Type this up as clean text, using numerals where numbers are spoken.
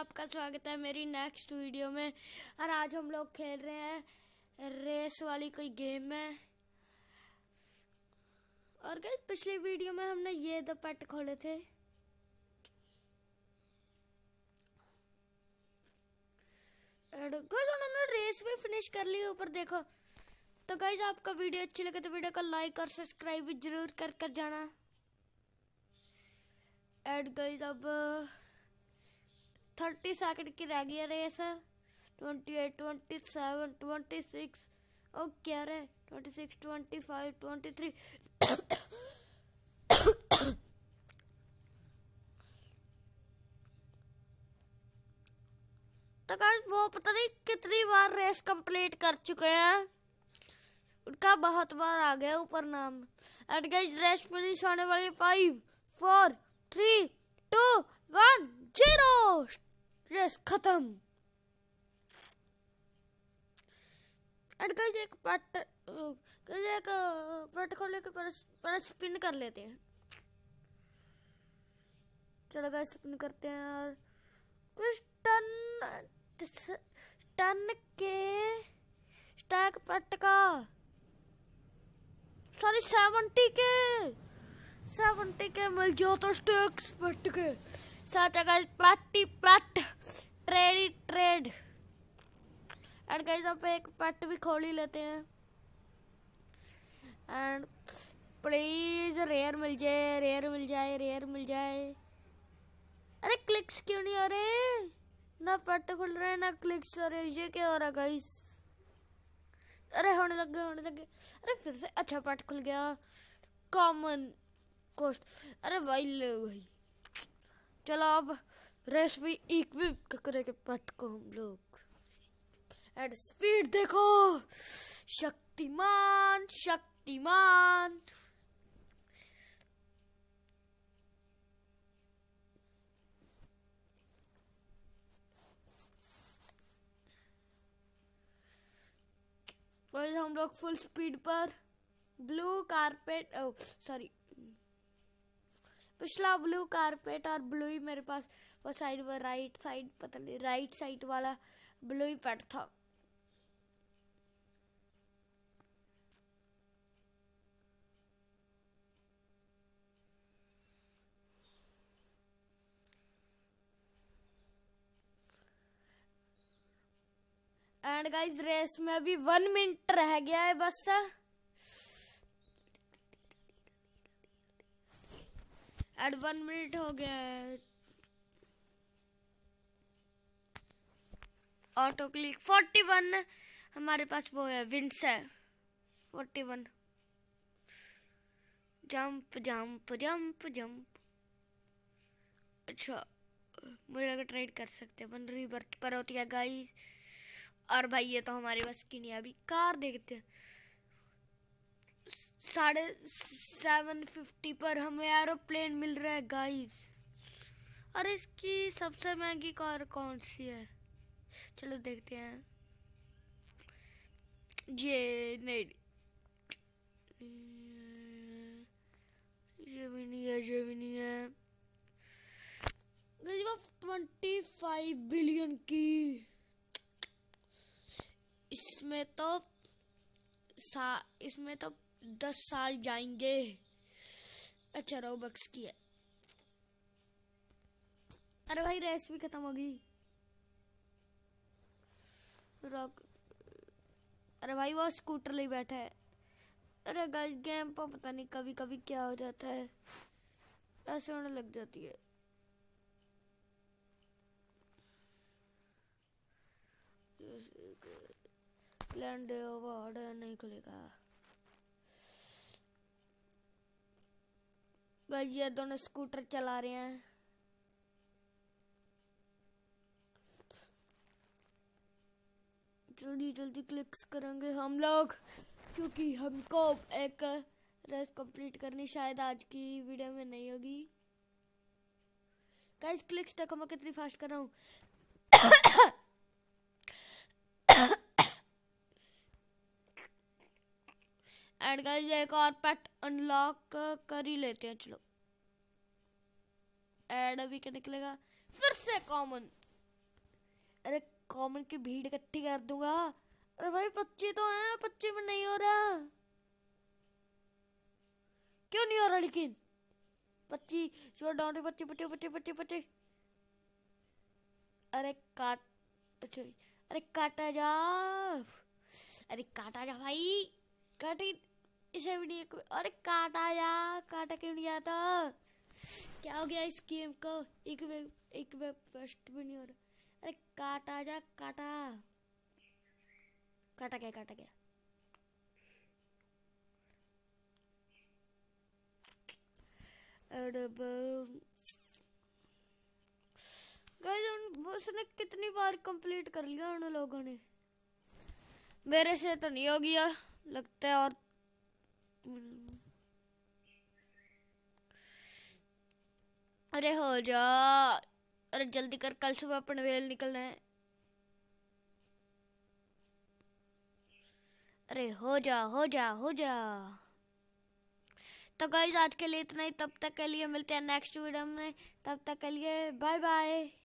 आपका स्वागत है मेरी नेक्स्ट वीडियो में। और आज हम लोग खेल रहे हैं रेस वाली कोई गेम है। और गाइस पिछली वीडियो में हमने ये दो पेट खोले थे। गाइस उन्होंने रेस भी फिनिश कर ली ऊपर देखो। तो गाइस आपका वीडियो अच्छी लगे तो वीडियो को लाइक और सब्सक्राइब भी जरूर कर जाना। एड गाइस अब 30 सेकंड की रह गई है रेस। 28, 27, 26 और क्या रहे 26, 25, 23 तो गाइस वो पता नहीं कितनी बार रेस कंप्लीट कर चुके हैं। उनका बहुत बार आ गया ऊपर नाम। एड गाइस रेस फिनिश होने वाली 5, 4, 3, 2, 1, 0। रेस खत्म। एंड गाइस एक पट को लेकर पर स्पिन कर लेते हैं। चलो गाइस स्पिन करते हैं यार। कुछ टन के स्टैक पट का सॉरी 70 के मिल जाओ तो स्टैक पट के साथ गाइस प्लट ट्रेड। एंड गाइस अब एक पेट भी खोल ही लेते हैं। एंड प्लीज रेयर मिल जाए। अरे क्लिक्स क्यों नहीं आ रहे? ना पेट खुल रहे ना क्लिक्स आ रहे। ये क्या हो रहा गाइस? अरे होने लग गए। अरे फिर से अच्छा पेट खुल गया। कॉमन कोस्ट। अरे भाई ले भाई। चलो अब रेस भी इक्विप करेंगे पेट को हम लोग। एंड स्पीड देखो। शक्तिमान। वही हम लोग फुल स्पीड पर ब्लू कारपेट सॉरी पिछला ब्लू कारपेट और ब्लू ही मेरे पास वो साइड वो राइट साइड पता नहीं राइट साइड वाला ब्लू ही पेट था। एंड गाइस रेस में अभी 1 मिनट रह गया है बस। एंड 1 मिनट हो गया है। ऑटो क्लिक 41 हमारे पास वो है विंस है 41। जंप। अच्छा मुझे लगा ट्रेड कर सकते हैं रीबर्थ पर होती है गाइस। और भाई ये तो हमारे बस की नहीं है। अभी कार देखते हैं। 750 पर हमें एरोप्लेन मिल रहा है गाइस। और इसकी सबसे महंगी कार कौन सी है? चलो देखते हैं। ये नहीं ये भी नहीं है। 25 बिलियन की। इसमें तो 10 साल जाएंगे। अच्छा रोबक्स की है। अरे भाई रेस भी खत्म हो गई। अरे भाई वो स्कूटर ले बैठा है। अरे गाइस गेम पर पता नहीं कभी कभी क्या हो जाता है। ऐसे होने लग जाती है। लैंड अवार्ड नहीं खुलेगा। गाइस ये दोनों स्कूटर चला रहे हैं। जल्दी क्लिक्स करेंगे हम लोग क्योंकि हमको एक रेस कंप्लीट करनी शायद आज की वीडियो में नहीं होगी। गाइस क्लिक्स देखो मैं कितनी फास्ट कर रहा हूँ। एंड गाइस एक और पेट अनलॉक कर ही लेते हैं। चलो एड अभी क्या निकलेगा? फिर से कॉमन। अरे कॉमन की भीड़ इकट्ठी कर दूंगा। अरे भाई 25 तो है, 25 में नहीं हो रहा। क्यों नहीं हो रहा लेकिन? 25 शो डाउन 25 25 25 25 25। अरे काट, अच्छा अरे काटा जा, अरे काटा जा भाई, काटी इसे भी नहीं। अरे काटा जा, काटा क्यों नहीं जाता? क्या हो गया इस गेम को? एक वे फर्स्ट भी नहीं हो रहा। अरे काटा जा, काटा काटा गया, काटा गया। अरे उसने कितनी बार कंप्लीट कर लिया उन लोगों ने, मेरे से तो नहीं हो गया लगता है। और अरे हो जा, अरे जल्दी कर, कल सुबह अपन वेल निकलना है। अरे हो जा हो जा हो जा। तो गाइस आज के लिए इतना ही, तब तक के लिए मिलते हैं नेक्स्ट वीडियो में, तब तक के लिए बाय बाय।